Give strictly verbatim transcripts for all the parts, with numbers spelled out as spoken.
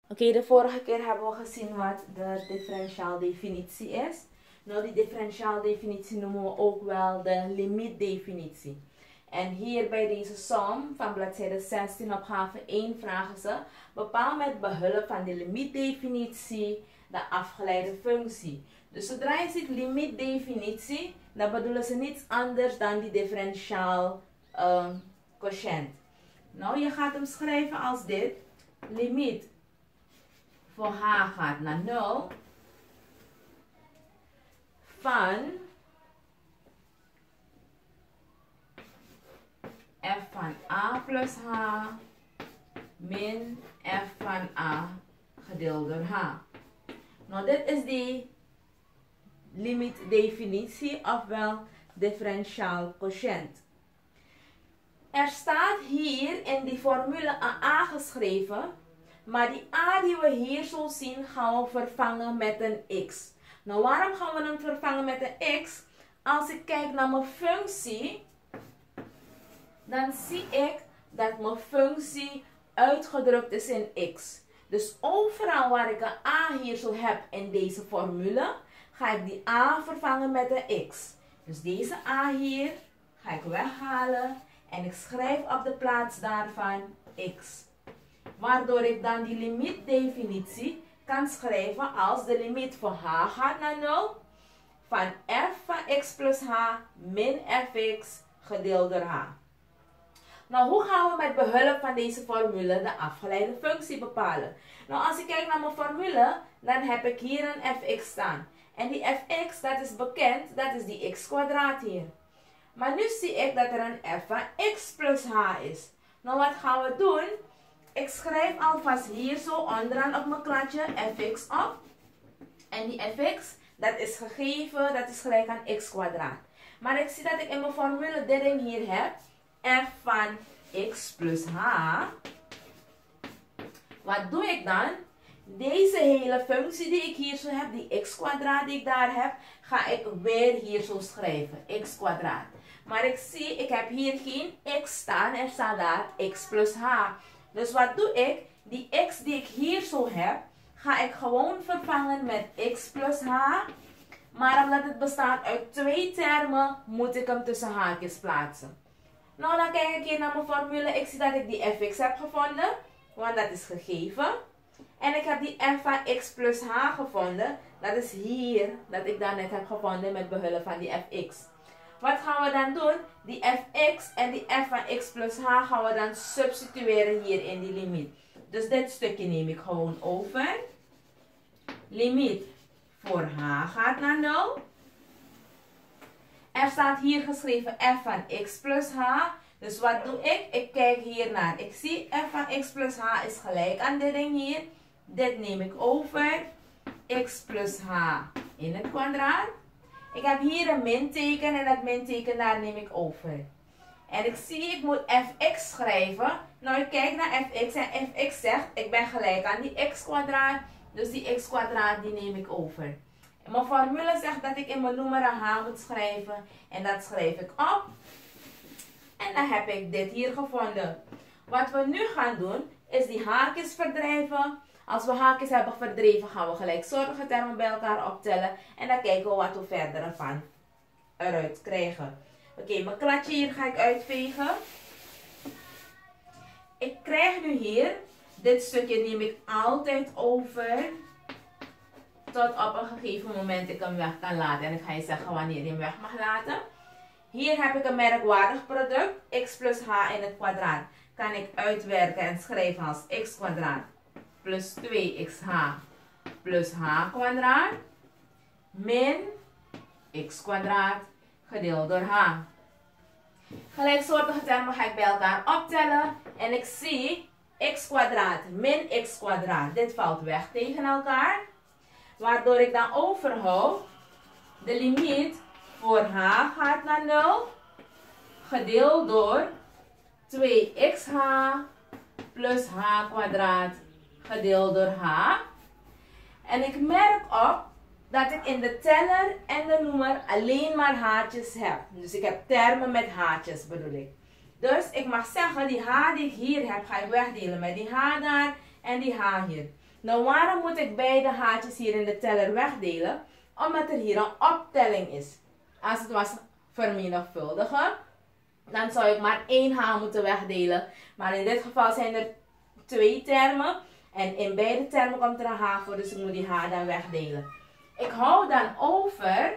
Oké, okay, de vorige keer hebben we gezien wat de differentiaaldefinitie is. Nou, die differentiaaldefinitie noemen we ook wel de limietdefinitie. En hier bij deze som van bladzijde zestien opgave één vragen ze: bepaal met behulp van de limietdefinitie de afgeleide functie. Dus zodra je ziet limietdefinitie, dan bedoelen ze niets anders dan die differentiaal uh, quotient. Nou, je gaat hem schrijven als dit: limiet voor h gaat naar nul van f van a plus h min f van a gedeeld door h. Nou, dit is die limietdefinitie, ofwel differentiaal quotient. Er staat hier in die formule een a geschreven, maar die a die we hier zo zien gaan we vervangen met een x. Nou, waarom gaan we hem vervangen met een x? Als ik kijk naar mijn functie, dan zie ik dat mijn functie uitgedrukt is in x. Dus overal waar ik een a hier zo heb in deze formule, ga ik die a vervangen met een x. Dus deze a hier ga ik weghalen en ik schrijf op de plaats daarvan x. Waardoor ik dan die limietdefinitie kan schrijven als de limiet van h gaat naar nul van f van x plus h min fx gedeeld door h. Nou, hoe gaan we met behulp van deze formule de afgeleide functie bepalen? Nou, als ik kijk naar mijn formule, dan heb ik hier een fx staan. En die fx, dat is bekend, dat is die x kwadraat hier. Maar nu zie ik dat er een f van x plus h is. Nou, wat gaan we doen? Ik schrijf alvast hier zo onderaan op mijn kladje fx op. En die fx, dat is gegeven, dat is gelijk aan x kwadraat. Maar ik zie dat ik in mijn formule dit ding hier heb. F van x plus h. Wat doe ik dan? Deze hele functie die ik hier zo heb, die x kwadraat die ik daar heb, ga ik weer hier zo schrijven. X kwadraat. Maar ik zie, ik heb hier geen x staan, er staat daar x plus h. Dus wat doe ik? Die x die ik hier zo heb, ga ik gewoon vervangen met x plus h. Maar omdat het bestaat uit twee termen, moet ik hem tussen haakjes plaatsen. Nou, dan kijk ik hier naar mijn formule. Ik zie dat ik die fx heb gevonden, want dat is gegeven. En ik heb die f van x plus h gevonden. Dat is hier, dat ik dan net heb gevonden met behulp van die fx. Wat gaan we dan doen? Die fx en die f van x plus h gaan we dan substitueren hier in die limiet. Dus dit stukje neem ik gewoon over. Limiet voor h gaat naar nul. Er staat hier geschreven f van x plus h. Dus wat doe ik? Ik kijk hier naar. Ik zie f van x plus h is gelijk aan dit ding hier. Dit neem ik over. X plus h in het kwadraat. Ik heb hier een minteken en dat minteken daar neem ik over. En ik zie, ik moet fx schrijven. Nou, ik kijk naar fx en fx zegt, ik ben gelijk aan die x kwadraat. Dus die x kwadraat die neem ik over. Mijn formule zegt dat ik in mijn noemer een h moet schrijven. En dat schrijf ik op. En dan heb ik dit hier gevonden. Wat we nu gaan doen, is die haakjes verdrijven. Als we haakjes hebben verdreven, gaan we gelijksoortige termen bij elkaar optellen. En dan kijken we wat we verder ervan eruit krijgen. Oké, okay, mijn kladje hier ga ik uitvegen. Ik krijg nu hier, dit stukje neem ik altijd over. Tot op een gegeven moment ik hem weg kan laten. En ik ga je zeggen wanneer je hem weg mag laten. Hier heb ik een merkwaardig product. X plus h in het kwadraat. Kan ik uitwerken en schrijven als x kwadraat plus twee x h plus h kwadraat min x kwadraat gedeeld door h. Gelijksoortige termen ga ik bij elkaar optellen. En ik zie x kwadraat min x kwadraat. Dit valt weg tegen elkaar. Waardoor ik dan overhoud de limiet voor h gaat naar nul. Gedeeld door twee x h plus h kwadraat gedeeld door h. En ik merk op dat ik in de teller en de noemer alleen maar haartjes heb. Dus ik heb termen met haartjes bedoel ik. Dus ik mag zeggen, die h die ik hier heb, ga ik wegdelen met die h daar en die h hier. Nou, waarom moet ik beide haartjes hier in de teller wegdelen? Omdat er hier een optelling is. Als het was vermenigvuldigen, dan zou ik maar één H moeten wegdelen. Maar in dit geval zijn er twee termen. En in beide termen komt er een H voor, dus ik moet die H dan wegdelen. Ik hou dan over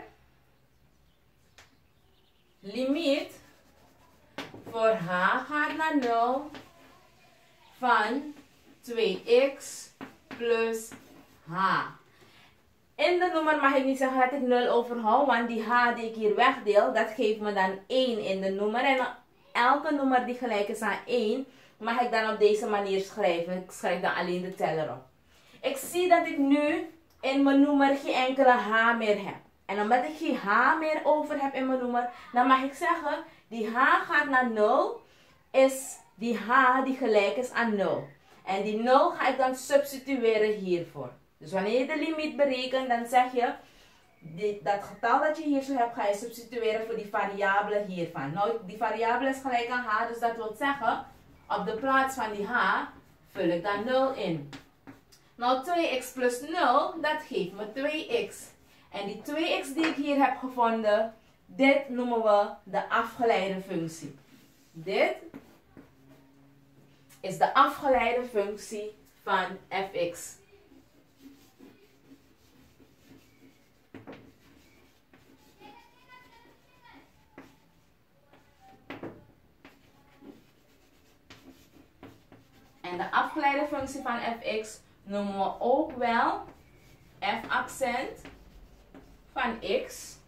limiet voor H gaat naar nul van twee x plus H. In de noemer mag ik niet zeggen dat ik nul overhoud, want die H die ik hier wegdeel, dat geeft me dan één in de noemer. En elke noemer die gelijk is aan één, mag ik dan op deze manier schrijven. Ik schrijf dan alleen de teller op. Ik zie dat ik nu in mijn noemer geen enkele H meer heb. En omdat ik geen H meer over heb in mijn noemer, dan mag ik zeggen, die H gaat naar nul, is die H die gelijk is aan nul. En die nul ga ik dan substitueren hiervoor. Dus wanneer je de limiet berekent, dan zeg je, die, dat getal dat je hier zo hebt, ga je substitueren voor die variabele hiervan. Nou, die variabele is gelijk aan H, dus dat wil zeggen, op de plaats van die H vul ik dan nul in. Nou, twee x plus nul, dat geeft me twee x. En die twee x die ik hier heb gevonden, dit noemen we de afgeleide functie. Dit is de afgeleide functie van fx. En de afgeleide functie van fx noemen we ook wel f accent van x